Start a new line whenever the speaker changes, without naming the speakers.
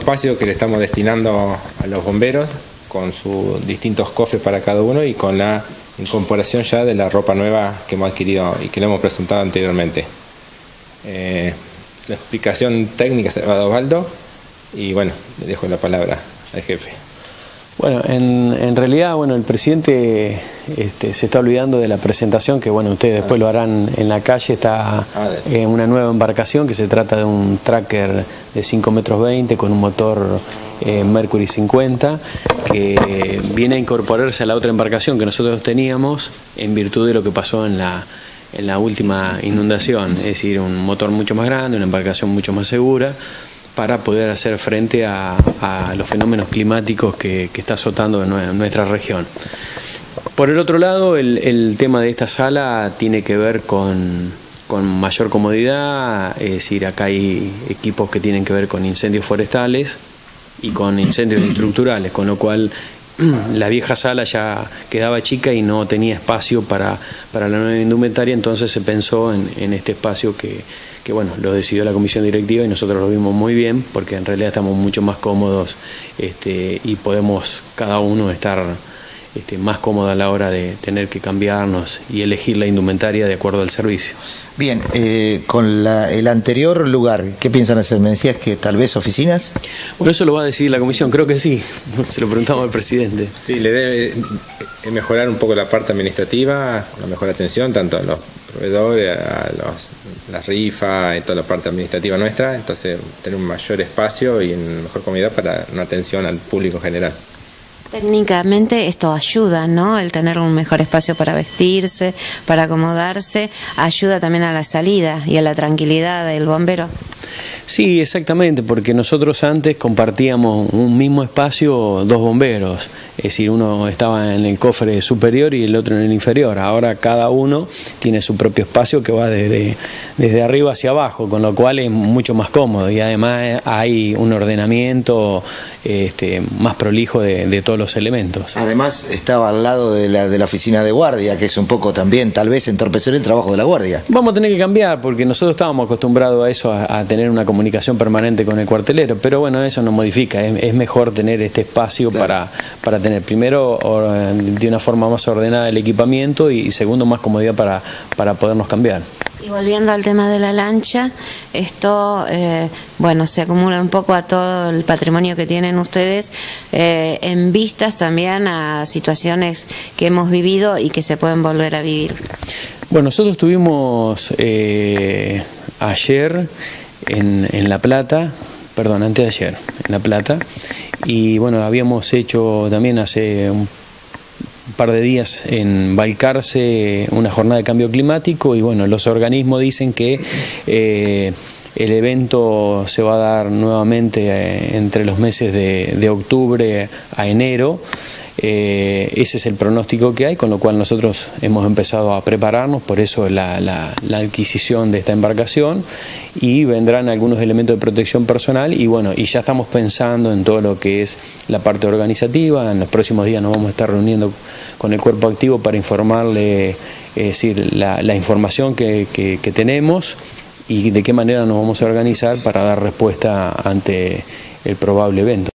espacio que le estamos destinando a los bomberos, con sus distintos cofres para cada uno y con la incorporación ya de la ropa nueva que hemos adquirido y que le hemos presentado anteriormente. La explicación técnica se la va a dar Osvaldo y bueno, le dejo la palabra al jefe.
Bueno, en realidad, bueno, el presidente se está olvidando de la presentación, que bueno, ustedes después lo harán en la calle. Está en una nueva embarcación que se trata de un tracker de 5,20 metros con un motor Mercury 50, que viene a incorporarse a la otra embarcación que nosotros teníamos en virtud de lo que pasó en la última inundación, es decir, un motor mucho más grande, una embarcación mucho más segura, para poder hacer frente a los fenómenos climáticos que está azotando en nuestra región. Por el otro lado, el tema de esta sala tiene que ver con mayor comodidad, es decir, acá hay equipos que tienen que ver con incendios forestales y con incendios estructurales, con lo cual la vieja sala ya quedaba chica y no tenía espacio para la nueva indumentaria, entonces se pensó en este espacio que bueno, lo decidió la comisión directiva y nosotros lo vimos muy bien, porque en realidad estamos mucho más cómodos y podemos cada uno estar más cómodo a la hora de tener que cambiarnos y elegir la indumentaria de acuerdo al servicio.
Bien, con el anterior lugar, ¿qué piensan hacer? ¿Me decías que tal vez oficinas?
Bueno, eso lo va a decidir la comisión, creo que sí, se lo preguntamos al presidente.
Sí, le debe mejorar un poco la parte administrativa, una mejor atención tanto a los proveedores, a las rifas y toda la parte administrativa nuestra, entonces tener un mayor espacio y una mejor comodidad para una atención al público en general.
Técnicamente esto ayuda, ¿no? El tener un mejor espacio para vestirse, para acomodarse, ayuda también a la salida y a la tranquilidad del bombero.
Sí, exactamente, porque nosotros antes compartíamos un mismo espacio, dos bomberos, es decir, uno estaba en el cofre superior y el otro en el inferior. Ahora cada uno tiene su propio espacio que va desde arriba hacia abajo, con lo cual es mucho más cómodo y además hay un ordenamiento más prolijo de todos los elementos.
Además estaba al lado de la oficina de guardia, que es un poco también tal vez entorpecer el trabajo de la guardia.
Vamos a tener que cambiar porque nosotros estábamos acostumbrados a eso, a tener una comunicación permanente con el cuartelero, pero bueno, eso no modifica, es mejor tener este espacio, claro, para tener primero de una forma más ordenada el equipamiento y segundo más comodidad para podernos cambiar.
Y volviendo al tema de la lancha, esto bueno, se acumula un poco a todo el patrimonio que tienen ustedes, en vistas también a situaciones que hemos vivido y que se pueden volver a vivir.
Bueno, nosotros estuvimos ayer en La Plata, perdón, antes de ayer, en La Plata, y bueno, habíamos hecho también hace un par de días en Balcarce una jornada de cambio climático y bueno, los organismos dicen que el evento se va a dar nuevamente entre los meses de octubre a enero. Ese es el pronóstico que hay, con lo cual nosotros hemos empezado a prepararnos, por eso la adquisición de esta embarcación, y vendrán algunos elementos de protección personal y bueno, y ya estamos pensando en todo lo que es la parte organizativa. En los próximos días nos vamos a estar reuniendo con el cuerpo activo para informarle, es decir, la información que tenemos y de qué manera nos vamos a organizar para dar respuesta ante el probable evento.